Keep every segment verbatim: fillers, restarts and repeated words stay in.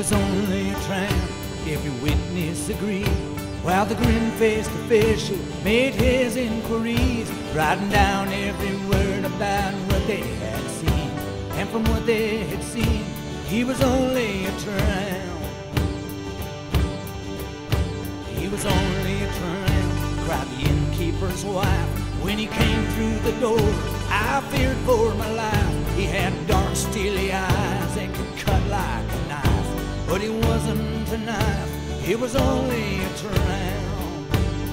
was only a tramp, every witness agreed, while the grim-faced official made his inquiries, writing down every word about what they had seen. And from what they had seen, he was only a tramp. He was only a tramp, cried the innkeeper's wife when he came through the door. I feared for my life. He had dark, steely eyes that could cut like a knife, but he wasn't a knife, he was only a tramp.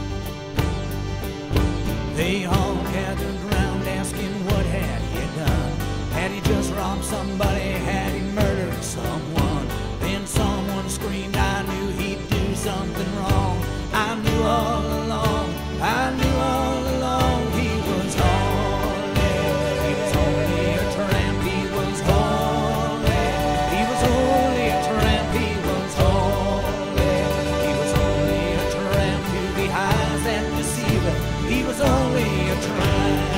They all gathered round asking what had he done. Had he just robbed somebody? Had he murdered someone? Then someone screamed, I knew he'd do something wrong. I knew all along, I knew all along he was only, he was only a tramp, he was only, he was only a tramp, he was only, he was only a tramp to the eyes that deceive him, he was only a tramp.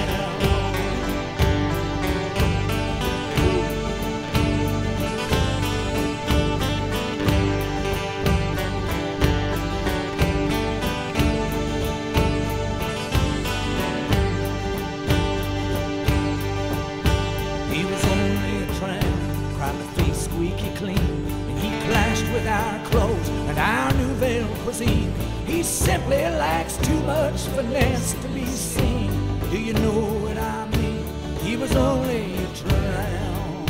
With our clothes and our nouvelle cuisine, he simply lacks too much finesse to be seen. Do you know what I mean? He was only a tramp.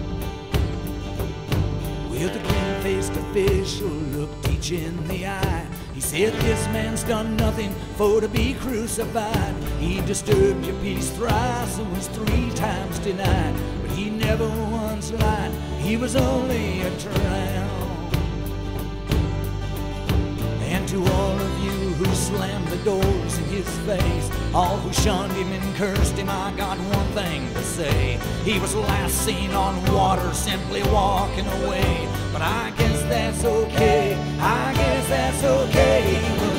Well, the grim-faced official looked each in the eye. He said, this man's done nothing for to be crucified. He disturbed your peace thrice and was three times denied, but he never once lied. He was only a tramp. And to all of you who slammed the doors in his face, all who shunned him and cursed him, I got one thing to say. He was last seen on water, simply walking away. But I guess that's okay, I guess that's okay. He was